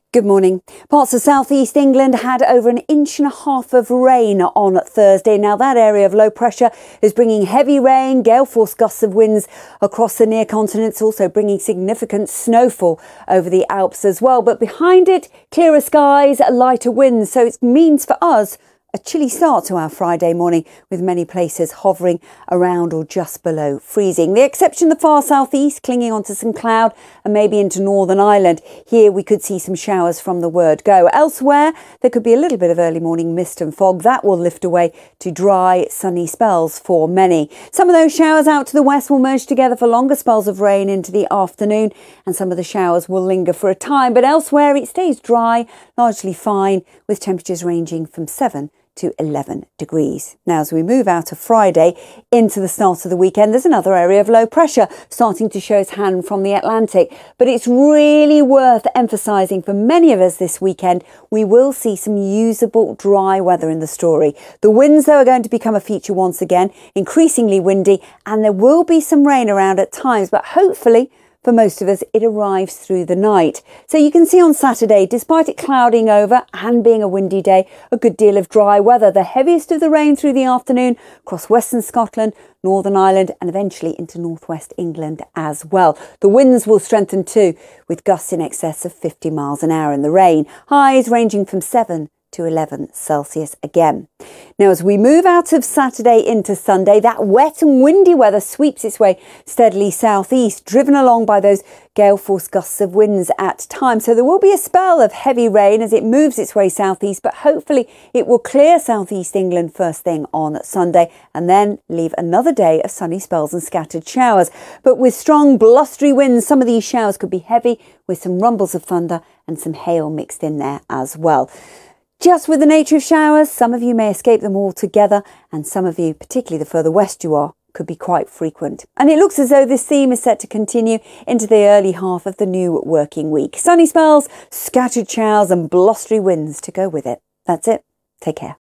Good morning. Parts of southeast England had over 1.5 inches of rain on Thursday. Now that area of low pressure is bringing heavy rain, gale force gusts of winds across the near continent. It's also bringing significant snowfall over the Alps as well. But behind it, clearer skies, lighter winds. So it means for us a chilly start to our Friday morning, with many places hovering around or just below freezing. The exception, the far southeast, clinging onto some cloud and maybe into Northern Ireland. Here we could see some showers from the word go. Elsewhere, there could be a little bit of early morning mist and fog. That will lift away to dry, sunny spells for many. Some of those showers out to the west will merge together for longer spells of rain into the afternoon, and some of the showers will linger for a time. But elsewhere, it stays dry, largely fine, with temperatures ranging from 7 to 11 degrees. Now, as we move out of Friday into the start of the weekend, there's another area of low pressure starting to show its hand from the Atlantic. But it's really worth emphasising for many of us this weekend, we will see some usable dry weather in the story. The winds, though, are going to become a feature once again, increasingly windy, and there will be some rain around at times, but hopefully for most of us, it arrives through the night. So you can see on Saturday, despite it clouding over and being a windy day, a good deal of dry weather. The heaviest of the rain through the afternoon across western Scotland, Northern Ireland and eventually into northwest England as well. The winds will strengthen too, with gusts in excess of 50 miles an hour in the rain. Highs ranging from 7 to 11 Celsius again. Now, as we move out of Saturday into Sunday, that wet and windy weather sweeps its way steadily southeast, driven along by those gale force gusts of winds at times. So there will be a spell of heavy rain as it moves its way southeast, but hopefully it will clear southeast England first thing on Sunday and then leave another day of sunny spells and scattered showers. But with strong blustery winds, some of these showers could be heavy, with some rumbles of thunder and some hail mixed in there as well. Just with the nature of showers, some of you may escape them altogether, and some of you, particularly the further west you are, could be quite frequent. And it looks as though this theme is set to continue into the early half of the new working week. Sunny spells, scattered showers and blustery winds to go with it. That's it. Take care.